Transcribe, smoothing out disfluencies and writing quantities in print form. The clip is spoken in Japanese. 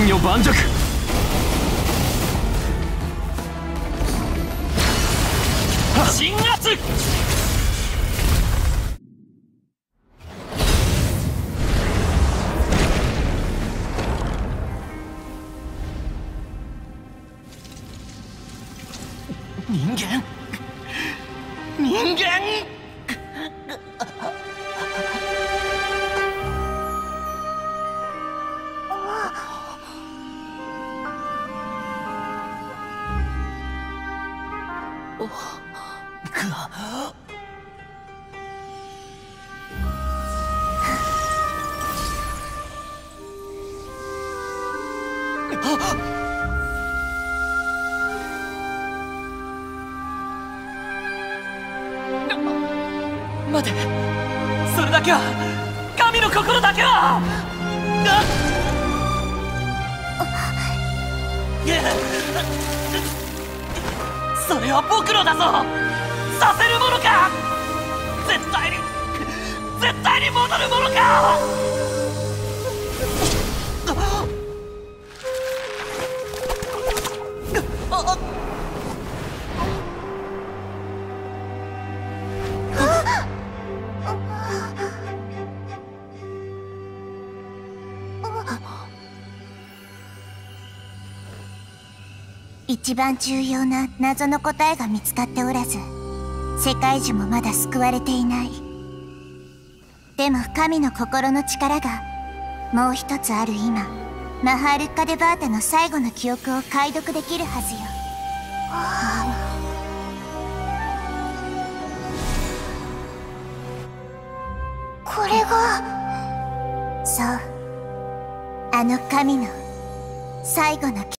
天女盤石。鎮圧。人間待て、それだけは、神の心だけは。それは僕のだぞ。させるものか。絶対に戻るものか。 一番重要な謎の答えが見つかっておらず、世界樹もまだ救われていない。でも神の心の力がもう一つある今、マハールッカ・デ・バータの最後の記憶を解読できるはずよ。これが、そう、あの神の最後の記憶。